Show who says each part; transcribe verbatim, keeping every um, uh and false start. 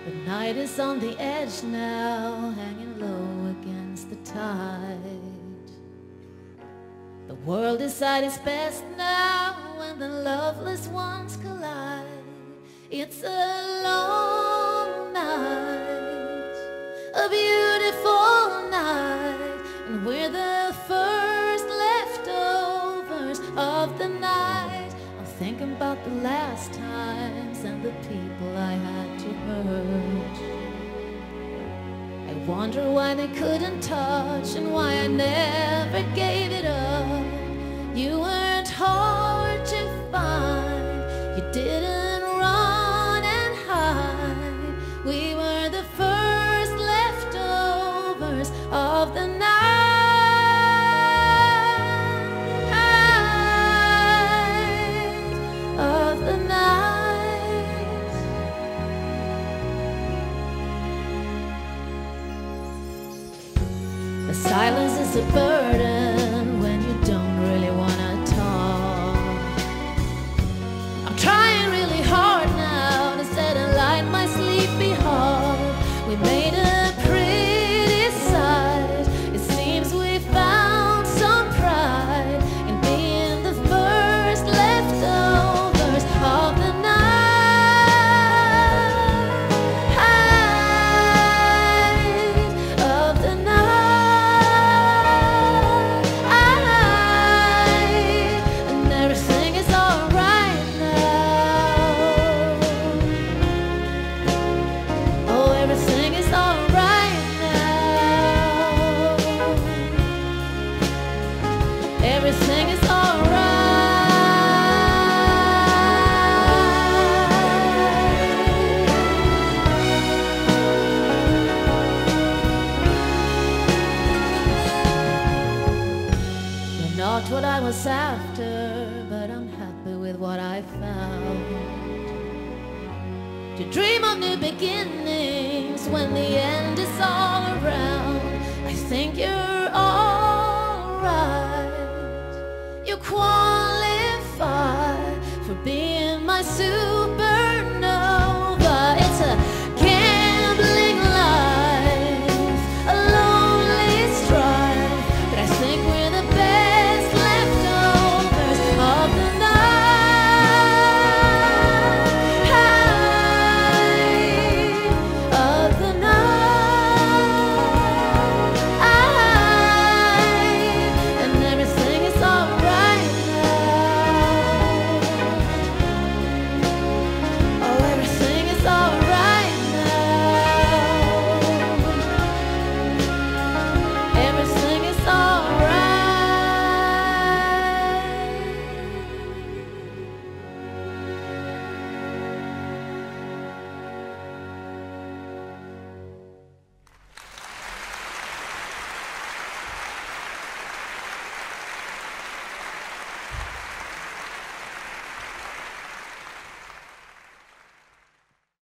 Speaker 1: The night is on the edge now, hanging low against the tide. The world is at its best now when the loveless ones collide. It's a long night, a beautiful night, and we're the first leftovers of the night. I'm thinking about the last times and the people I had to hurt. I wonder why they couldn't touch and why I never gave it up. You weren't hard to find, you didn't run and hide. We were the first leftovers of the night. Of the night. The silence is a burden when you don't really wanna talk. I'm trying really hard now to set alight my sleepy heart. We made a pretty sight. It seems we found some pride in being the first leftovers of the night. Of the night. And everything is alright now. Oh, everything is alright now. Everything is alright. You're not what I was after, but I'm happy with what I found. To dream of new beginnings when the end is all around. I think you're alright. You qualify for being my suit.